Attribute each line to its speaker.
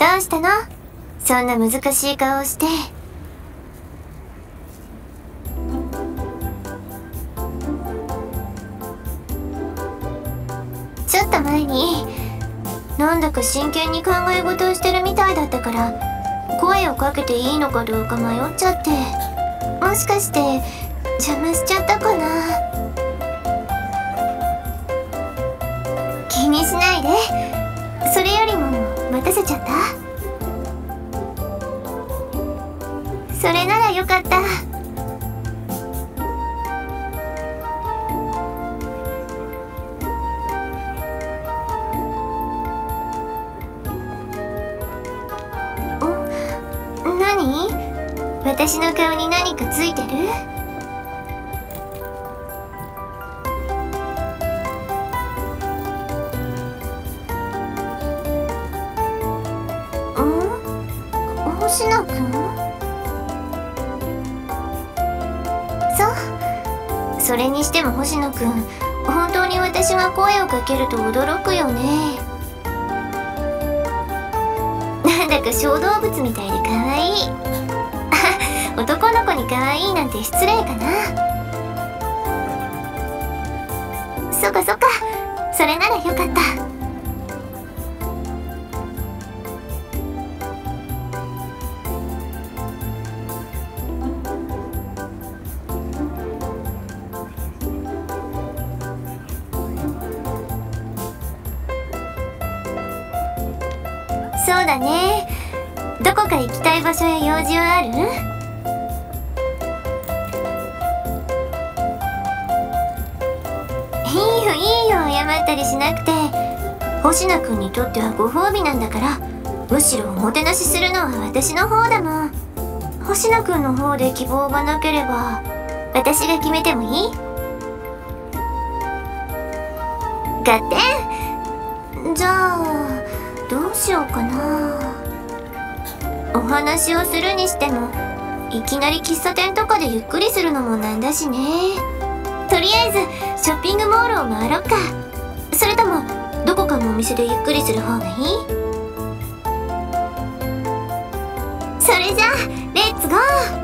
Speaker 1: どうしたの？そんな難しい顔をして。ちょっと前になんだか真剣に考え事をしてるみたいだったから声をかけていいのかどうか迷っちゃって、もしかして邪魔しちゃったかな。気にしないで。それよりも待たせちゃった？それならよかった。何？私の顔に何かついてる？星野くん？それにしても星野くん、本当に私が声をかけると驚くよね。なんだか小動物みたいで可愛い。あ、男の子に可愛いなんて失礼かな。そっかそっか、それならよかった。そうだね。どこか行きたい場所や用事はある？いいよいいよ、謝ったりしなくて。星野くんにとってはご褒美なんだから、むしろおもてなしするのは私の方だもん。星野くんの方で希望がなければ私が決めてもいい？合点？じゃあどうしようかな。お話をするにしてもいきなり喫茶店とかでゆっくりするのもなんだしね。とりあえずショッピングモールを回ろっか。それともどこかのお店でゆっくりする方がいい？それじゃあレッツゴー。